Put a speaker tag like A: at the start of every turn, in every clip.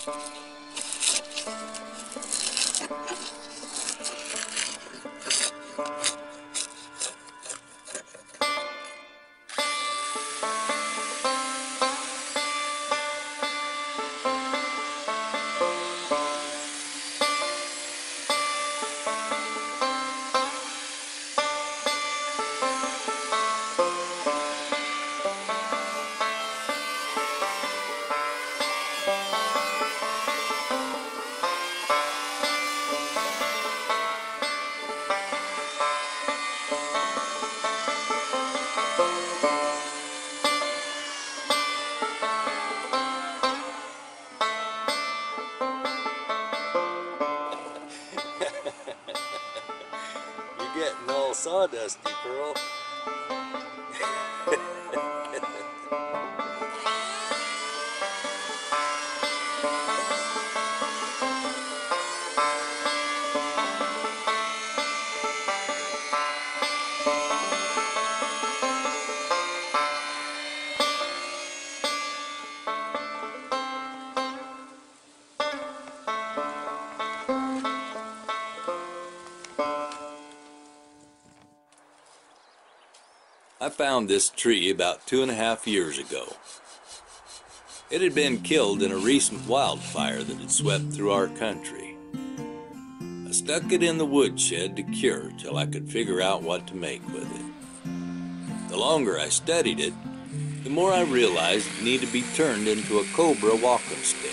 A: You're getting all sawdusty, Pearl. I found this tree about 2.5 years ago. It had been killed in a recent wildfire that had swept through our country. I stuck it in the woodshed to cure till I could figure out what to make with it. The longer I studied it, the more I realized it needed to be turned into a Cobra walking stick.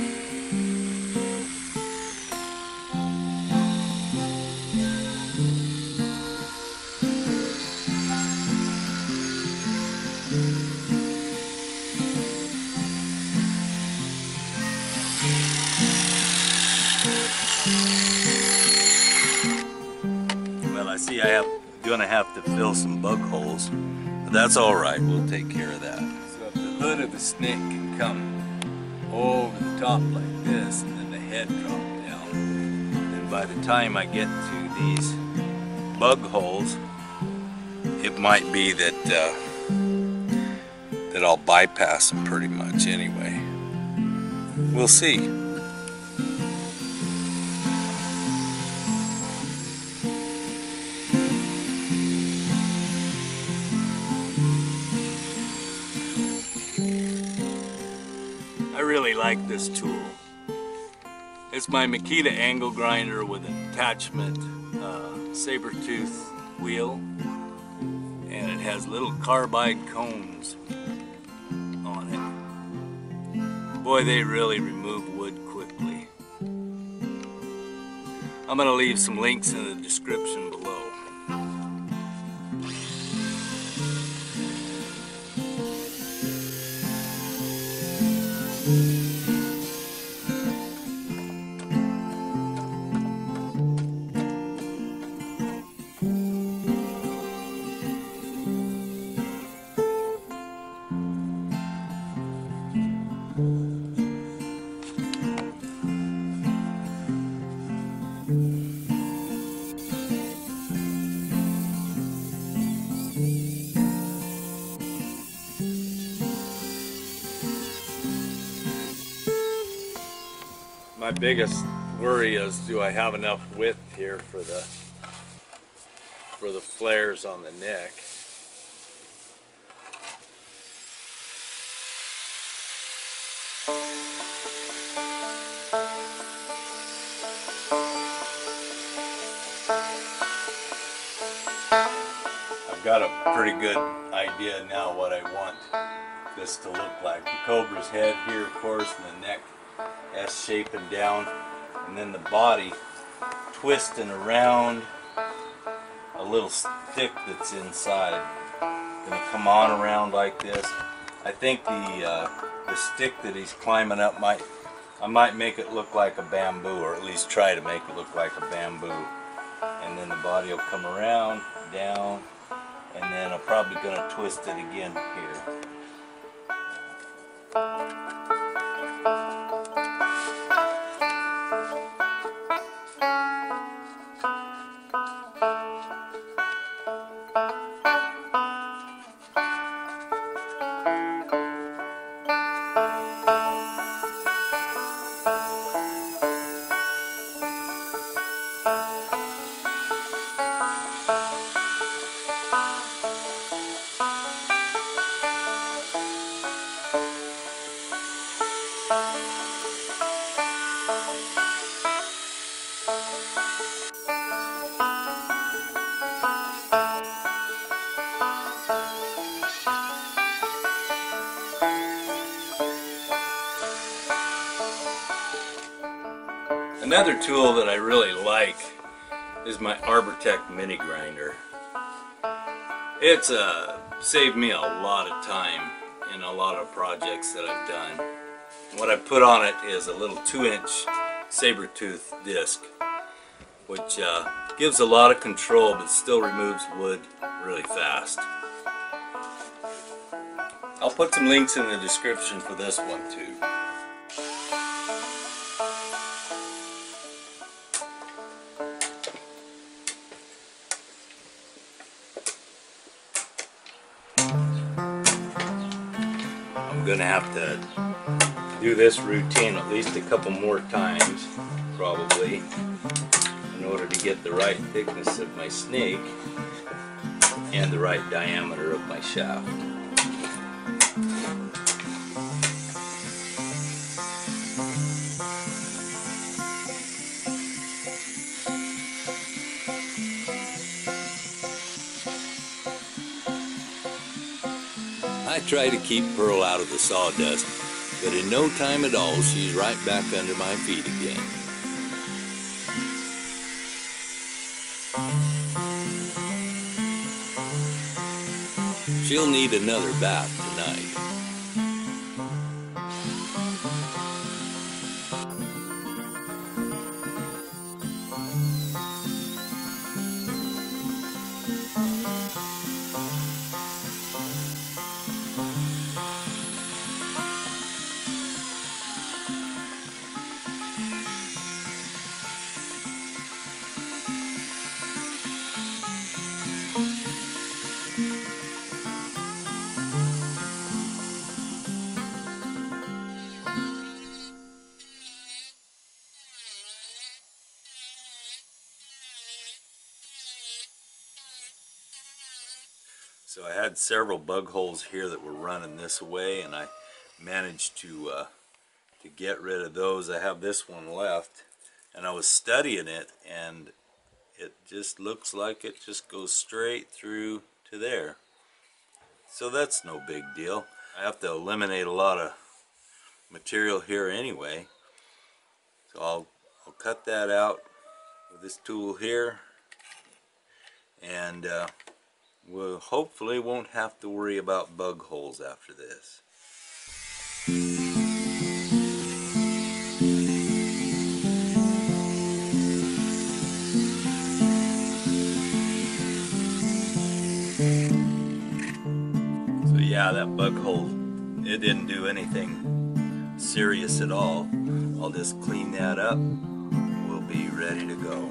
A: I see I'm gonna have to fill some bug holes, but that's all right. We'll take care of that. So if the hood of the snake can come over the top like this, and then the head drop down, then by the time I get to these bug holes, it might be that that I'll bypass them pretty much anyway. We'll see. I really like this tool. It's my Makita angle grinder with an attachment saber tooth wheel, and it has little carbide cones on it. Boy, they really remove wood quickly. I'm going to leave some links in the description below. My biggest worry is, do I have enough width here for the flares on the neck? I've got a pretty good idea now what I want this to look like. The Cobra's head here, of course, and the neck S-shaping down, and then the body twisting around a little stick that's inside. Gonna come on around like this. I think the stick that he's climbing up I might make it look like a bamboo, or at least try to make it look like a bamboo. And then the body will come around, down, and then I'm probably gonna twist it again here. Another tool that I really like is my Arbortech mini grinder. It's saved me a lot of time in a lot of projects that I've done. What I put on it is a little 2-inch saber tooth disc, which gives a lot of control but still removes wood really fast. I'll put some links in the description for this one too. I'm gonna have to do this routine at least a couple more times, probably, in order to get the right thickness of my snake and the right diameter of my shaft. I try to keep Pearl out of the sawdust, but in no time at all she's right back under my feet again. She'll need another bath tonight. So I had several bug holes here that were running this way, and I managed to get rid of those. I have this one left, and I was studying it, and it just looks like it just goes straight through to there. So that's no big deal. I have to eliminate a lot of material here anyway, so I'll cut that out with this tool here, and we'll hopefully won't have to worry about bug holes after this. So yeah, that bug hole, it didn't do anything serious at all. I'll just clean that up. We'll be ready to go.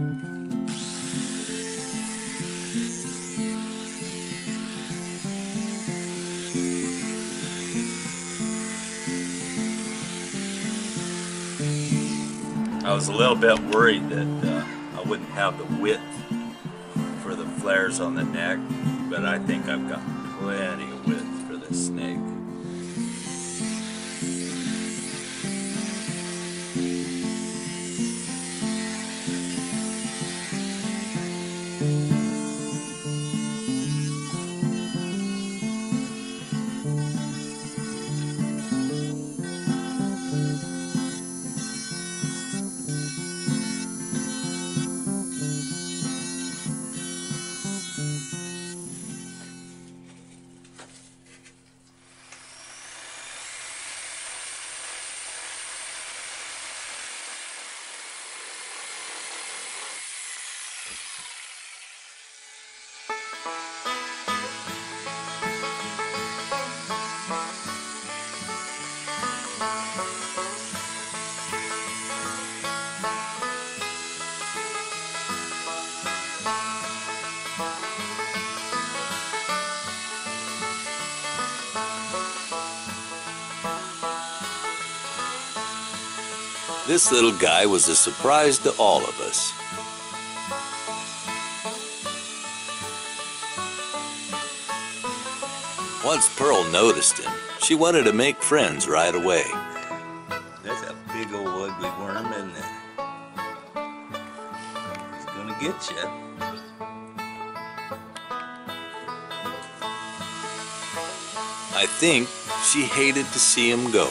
A: I was a little bit worried that I wouldn't have the width for the flares on the neck, but I think I've got plenty of width for this snake. This little guy was a surprise to all of us. Once Pearl noticed him, she wanted to make friends right away. That's a big old ugly worm, isn't it? He's gonna get you. I think she hated to see him go.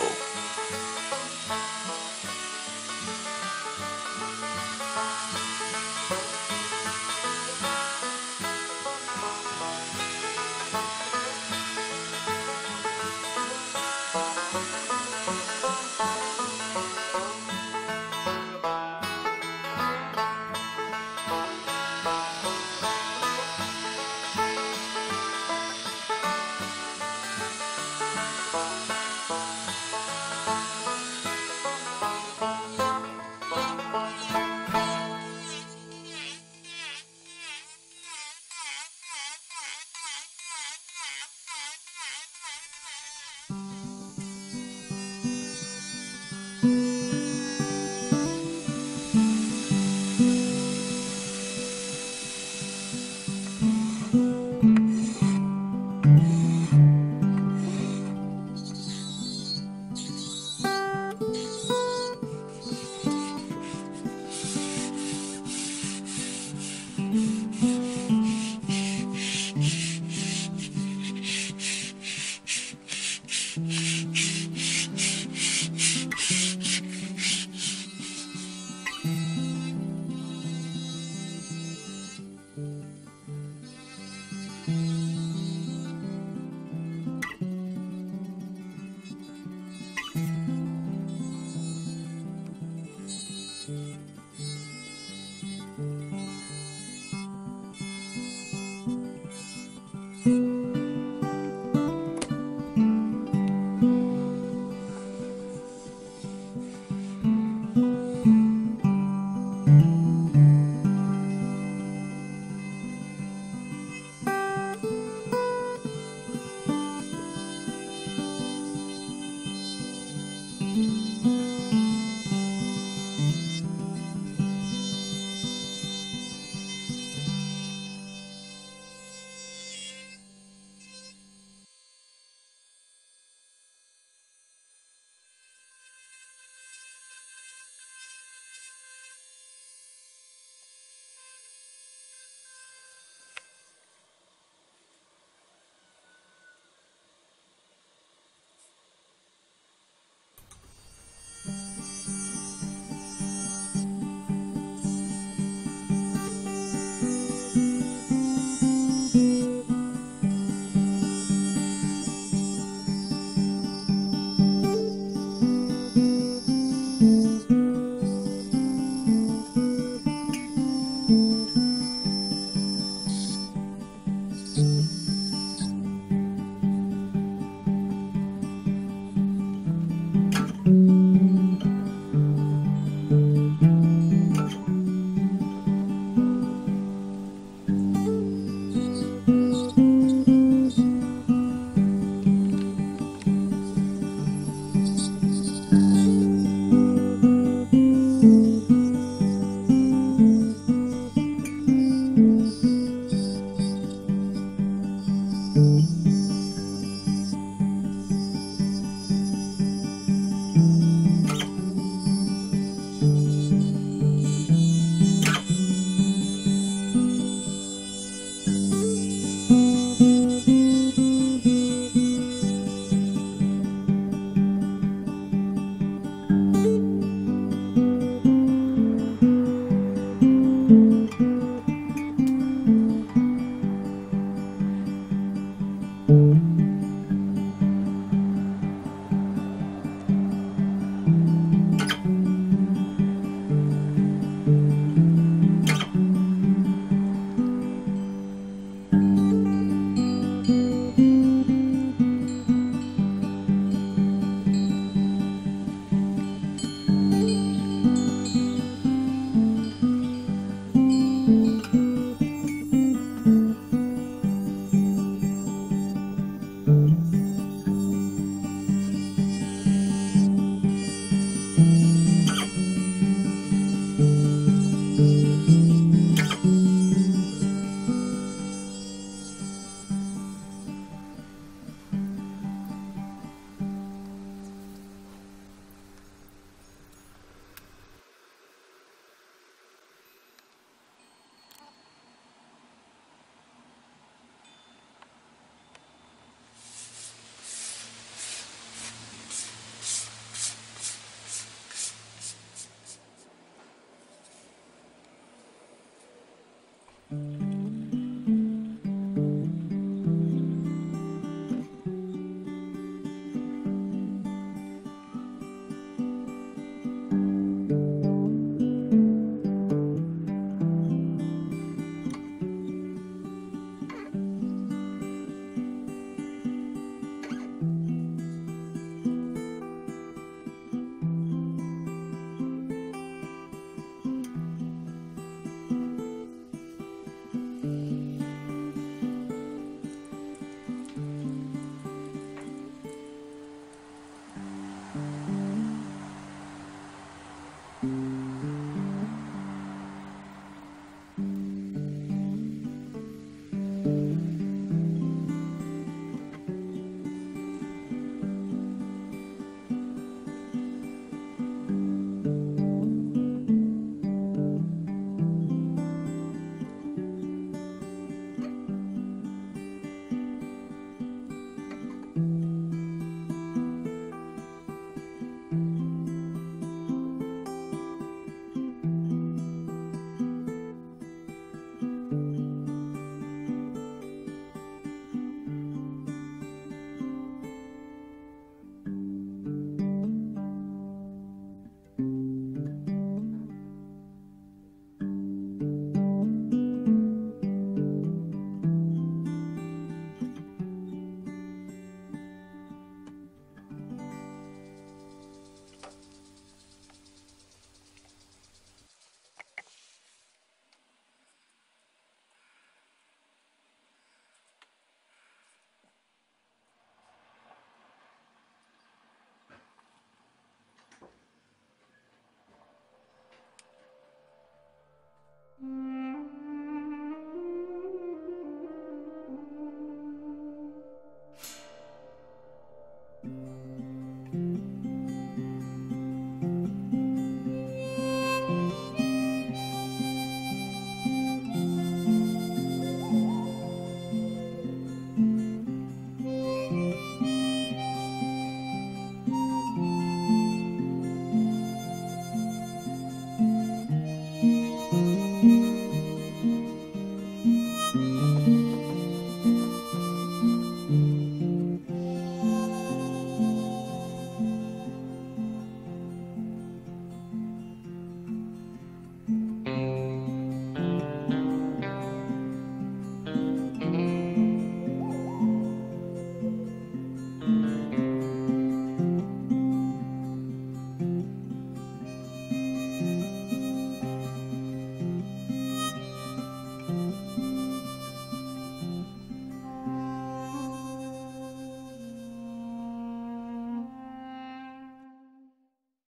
B: it.